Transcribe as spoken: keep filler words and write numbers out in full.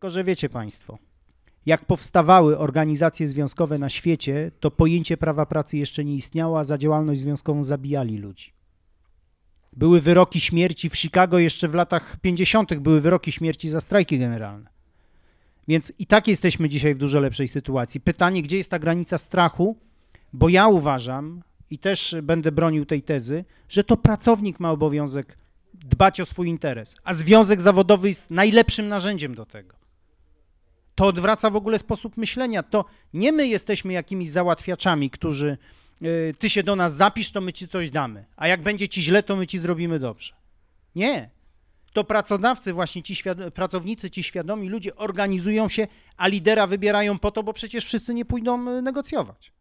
Tylko że wiecie państwo, jak powstawały organizacje związkowe na świecie, to pojęcie prawa pracy jeszcze nie istniało, a za działalność związkową zabijali ludzi. Były wyroki śmierci w Chicago jeszcze w latach pięćdziesiątych, były wyroki śmierci za strajki generalne. Więc i tak jesteśmy dzisiaj w dużo lepszej sytuacji. Pytanie, gdzie jest ta granica strachu, bo ja uważam i też będę bronił tej tezy, że to pracownik ma obowiązek dbać o swój interes, a związek zawodowy jest najlepszym narzędziem do tego. To odwraca w ogóle sposób myślenia. To nie my jesteśmy jakimiś załatwiaczami, którzy y, ty się do nas zapisz, to my ci coś damy, a jak będzie ci źle, to my ci zrobimy dobrze. Nie. To pracodawcy, właśnie ci pracownicy, ci świadomi ludzie organizują się, a lidera wybierają po to, bo przecież wszyscy nie pójdą negocjować.